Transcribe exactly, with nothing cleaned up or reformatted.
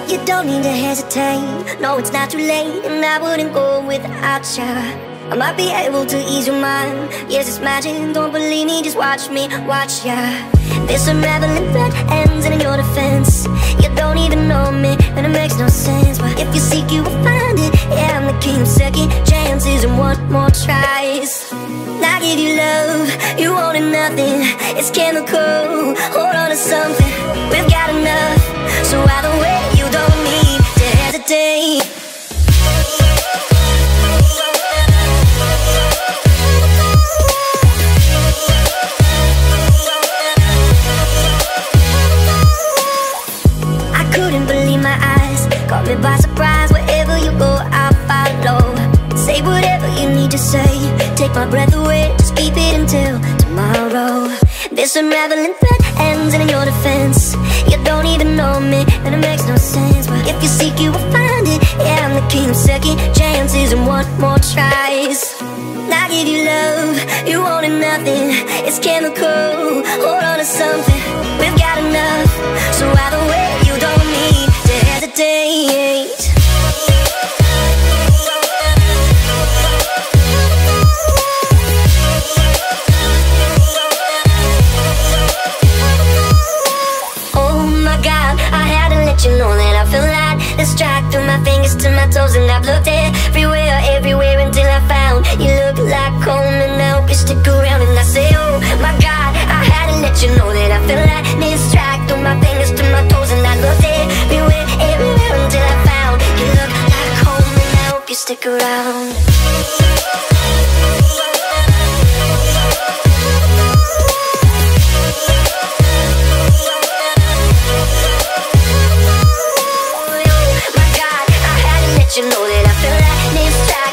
You don't need to hesitate. No, it's not too late, and I wouldn't go without ya. I might be able to ease your mind. Yes, it's magic, don't believe me, just watch me, watch ya. This unraveling thread ends in your defense. You don't even know me, and it makes no sense. But if you seek, you will find it. Yeah, I'm the king of second chances and one more tries. I give you love, you wanted nothing. It's chemical, hold on to something. We've got enough, so either way you don't need to hesitate. I couldn't believe my eyes, caught me by surprise. Wherever you go, I'll follow. Say whatever you need to say, take my breath away, just keep it until tomorrow. This unraveling thread ends in your defense. You don't even know me, and it makes no sense. But if you seek, you will find it. Yeah, I'm the king of second chances and one more tries. I give you love, you wanted nothing. It's chemical, hold on to something. We've got enough, so either way you don't need to hesitate. You know that I feel like this track through my fingers to my toes, and I've looked everywhere, everywhere until I found you. Look like home, and I hope you stick around. And I say, oh my God, I had to let you know that I feel like this track through my fingers to my toes, and I looked everywhere, everywhere until I found you. Look like home, and I hope you stick around. You know that I feel like this time.